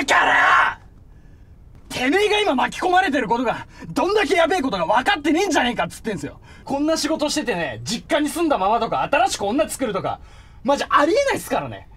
だからてめえが今巻き込まれてることがどんだけやべえことが分かってねえんじゃねえかっつってんすよ。こんな仕事しててね、実家に住んだままとか新しく女作るとかマジありえないっすからね。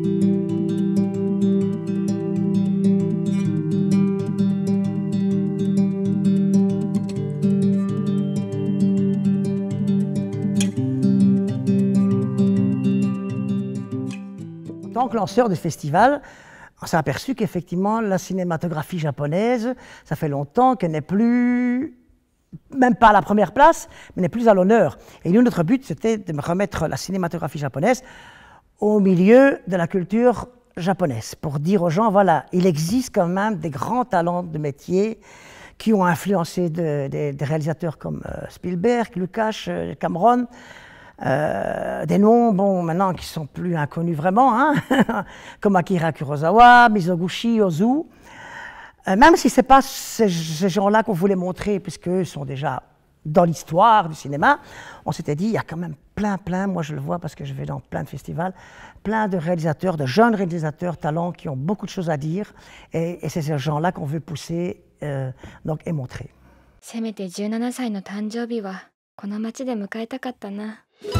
En tant que lanceur de festival, on s'est aperçu qu'effectivement la cinématographie japonaise, ça fait longtemps qu'elle n'est plus, même pas à la première place, mais n'est plus à l'honneur. Et nous, notre but, c'était de remettre la cinématographie japonaise au milieu de la culture japonaise, pour dire aux gens, voilà, il existe quand même des grands talents de métier qui ont influencé des réalisateurs comme Spielberg, Lucas, Cameron, des noms, bon, maintenant qui sont plus inconnus vraiment, hein, comme Akira Kurosawa, Mizoguchi, Ozu. Même si ce n'est pas ces gens-là qu'on voulait montrer, puisqu'eux sont déjà dans l'histoire du cinéma, on s'était dit, il y a quand même plein, moi je le vois parce que je vais dans plein de festivals, plein de réalisateurs, de jeunes réalisateurs, talents, qui ont beaucoup de choses à dire, et c'est ces gens-là qu'on veut pousser donc, et montrer. せめて17歳の誕生日はこの街で迎えたかったな。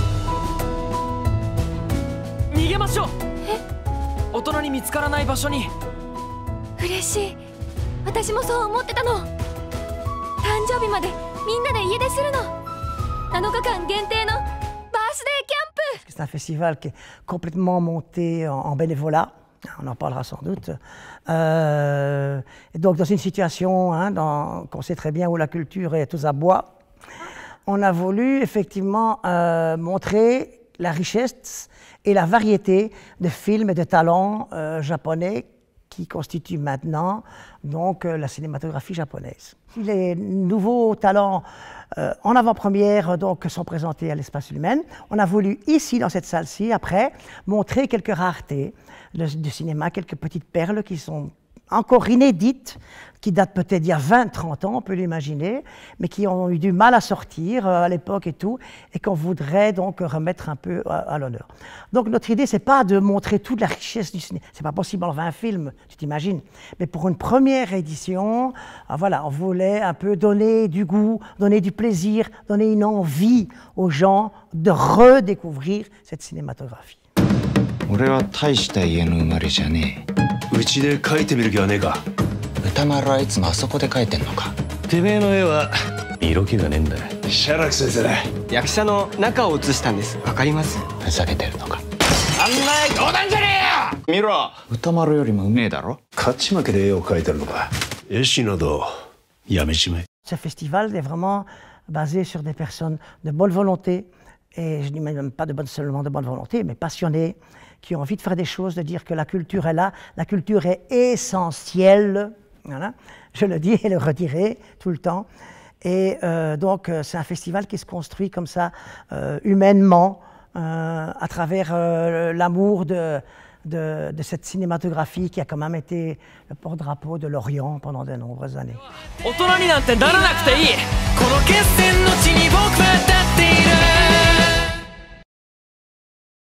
逃げましょう。大人に見つからない場所に。 嬉しい。私もそう思ってたの。誕生日までみんなで家出するの。7日間限定のバースデーキャンプ。 C'est un festival qui est complètement monté en bénévolat. On en parlera sans doute. Et donc dans une situation, hein, qu'on sait très bien où la culture est aux abois, on a voulu effectivement montrer la richesse et la variété de films et de talents japonais qui constituent maintenant donc, la cinématographie japonaise. Les nouveaux talents en avant-première donc, sont présentés à l'Espace Lumen. On a voulu ici, dans cette salle-ci, après, montrer quelques raretés du cinéma, quelques petites perles qui sont encore inédites, qui datent peut-être d'il y a 20-30 ans, on peut l'imaginer, mais qui ont eu du mal à sortir à l'époque et tout, et qu'on voudrait donc remettre un peu à l'honneur. Donc notre idée, c'est pas de montrer toute la richesse du cinéma, c'est pas possible en 20 films, tu t'imagines, mais pour une première édition, voilà, on voulait un peu donner du goût, donner du plaisir, donner une envie aux gens de redécouvrir cette cinématographie. 俺は大した家の生まれじゃねえ。 うちで描いてみる気はねえか。 歌丸はいつもあそこで描いてんのか。 てめえの絵は色気がねえんだ。写楽先生だ。 役者の中を写したんです。わかります？ ふざけてるのか。 あんな冗談じゃねえよ。見ろ。 歌丸よりもうめえだろ。 勝ち負けで絵を描いてるのか。絵師などやめちまえ。 Ce festival est vraiment basé sur des personnes de bonne volonté, et je ne dis même pas seulement de bonne volonté, mais passionnées, qui ont envie de faire des choses, de dire que la culture est là, la culture est essentielle, voilà. Je le dis et le redirai tout le temps. Et donc c'est un festival qui se construit comme ça, humainement, à travers l'amour de cette cinématographie qui a quand même été le porte-drapeau de l'Orient pendant de nombreuses années. 大人になんてならなくていい。この決戦の地に僕は立っている。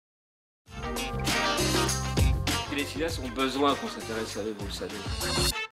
Les filles ont besoin qu'on s'intéresse à eux, vous le savez.